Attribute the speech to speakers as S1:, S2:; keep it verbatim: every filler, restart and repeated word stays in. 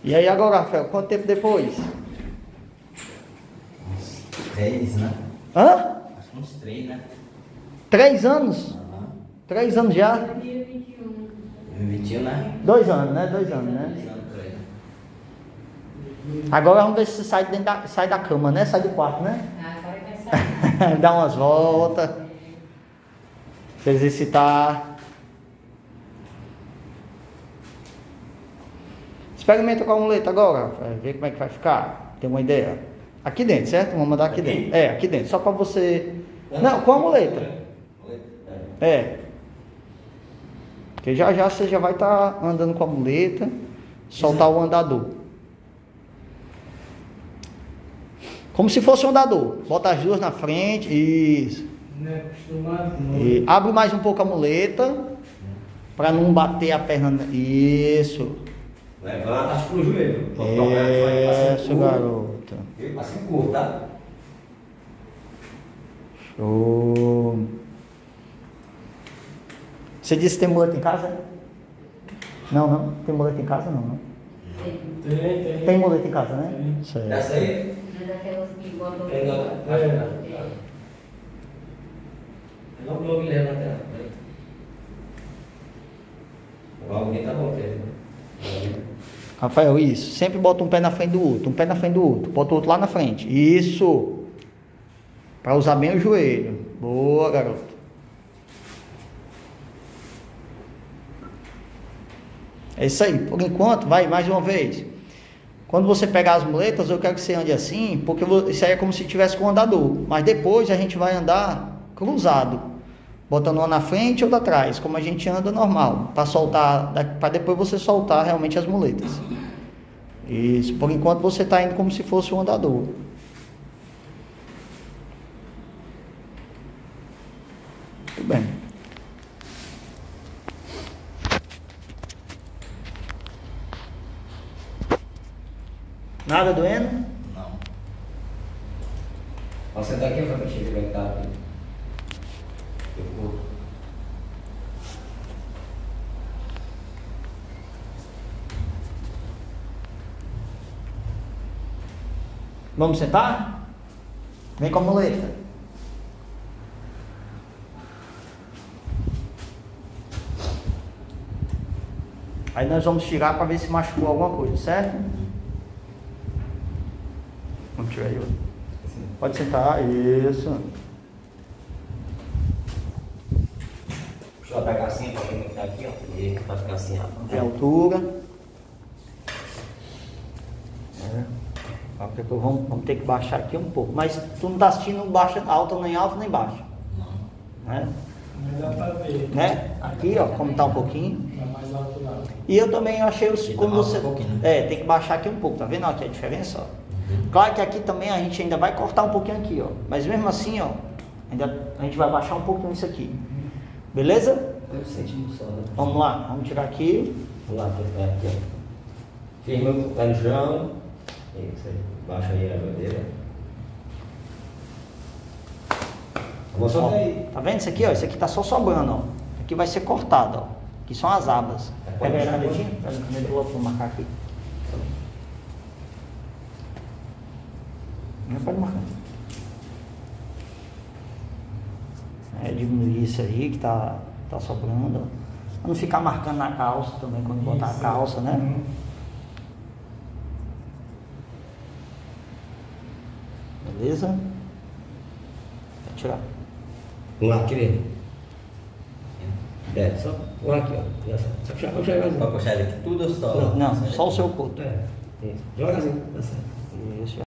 S1: E aí agora, Rafael, quanto tempo depois?
S2: Uns três, né?
S1: Hã?
S2: Acho que uns três, né?
S1: Três anos?
S2: Aham.
S1: Três anos já?
S2: dois mil e vinte e um, né?
S1: Dois anos, né? Dois anos, né?
S2: Dois anos por aí.
S1: Agora vamos ver se você sai, dentro da, sai da cama, né? Sai do quarto, né?
S3: Ah, agora vai sair.
S1: Dá umas voltas. Se exercitar. Experimenta com a muleta agora, Rafael, ver como é que vai ficar. Tem uma ideia? Aqui dentro, certo? Vamos mandar aqui,
S2: Aqui?
S1: dentro. É, aqui dentro, só para você. Não, com a muleta. É. Porque já já você já vai estar tá andando com a muleta, soltar o andador. Como se fosse um andador. Bota as duas na frente. Isso.
S4: Não é acostumado, não.
S1: E abre mais um pouco a muleta. Para não bater a perna. Isso.
S2: Levanta, acho que no joelho.
S1: Isso, garota.
S2: Passa em curto, tá?
S1: Show. Você disse que tem muleta em casa? Não, não. Tem muleta em casa? Não, não.
S4: Tem, tem.
S1: Tem muleta em casa, né?
S4: Tem.
S1: Certo.
S2: Essa aí?
S3: Não é daquelas que botam.
S2: Pega.
S4: É.
S2: Logo, logo ele levanta. O alguém tá bom, né?
S1: Rafael, isso. Sempre bota um pé na frente do outro. Um pé na frente do outro. Bota o outro lá na frente. Isso. Para usar bem o joelho. Boa, garoto. É isso aí. Por enquanto, vai mais uma vez. Quando você pegar as muletas, eu quero que você ande assim, porque isso aí é como se tivesse com um andador. Mas depois a gente vai andar cruzado. Botando uma na frente e outra atrás, como a gente anda normal, para soltar, para depois você soltar realmente as muletas. Isso, por enquanto você está indo como se fosse um andador. Muito bem. Nada doendo?
S2: Não. Vou sentar aqui, pra mexer, como é que tá aqui. Eu vou.
S1: Vamos sentar? Vem com a muleta. Aí nós vamos tirar para ver se machucou alguma coisa, certo? Vamos tirar aí. Pode sentar, isso.
S2: Deixa eu pegar assim pra quem tá aqui, ó. E vai ficar assim, ó.
S1: Vamos ver a altura. É. Vamos, vamos ter que baixar aqui um pouco. Mas tu não tá assistindo baixa, alta nem alta nem baixa.
S2: Não.
S1: Né?
S4: Mas dá pra ver.
S1: Né? Aqui, ó, como tá um pouquinho.
S4: Tá mais alto lá.
S1: E eu também achei os.
S2: Aqui
S1: Quando
S2: tá
S1: você.
S2: um pouquinho.
S1: É, tem que baixar aqui um pouco, tá vendo aqui a diferença? Ó?
S2: Uhum.
S1: Claro que aqui também a gente ainda vai cortar um pouquinho aqui, ó. Mas mesmo assim, ó, ainda a gente vai baixar um pouquinho isso aqui. Beleza?
S2: Eu senti no sol, né?
S1: Vamos lá, vamos tirar aqui.
S2: Vamos lá, aqui, aqui, ó. Firma o pé no chão. Isso aí. Baixa aí a bandeira. Vou soltar aí.
S1: Tá vendo isso aqui, ó? Isso aqui tá só sobrando, ó. Aqui vai ser cortado, ó. Aqui são as abas. Pega aí a canetinha. Pega a caneta do outro, vou marcar aqui. Não pode marcar. É, diminuir isso aí que tá, tá sobrando, ó. Pra não ficar marcando na calça também, quando botar a calça, né?
S4: Uhum.
S1: Beleza? Vou tirar.
S2: Vamos lá, tirei. É, só vamos aqui, ó. Só puxar, puxar mais um. Pra puxar ele aqui tudo ou só?
S1: Não, só o seu corpo.
S2: É, isso. Joga assim, tá certo.
S1: Isso.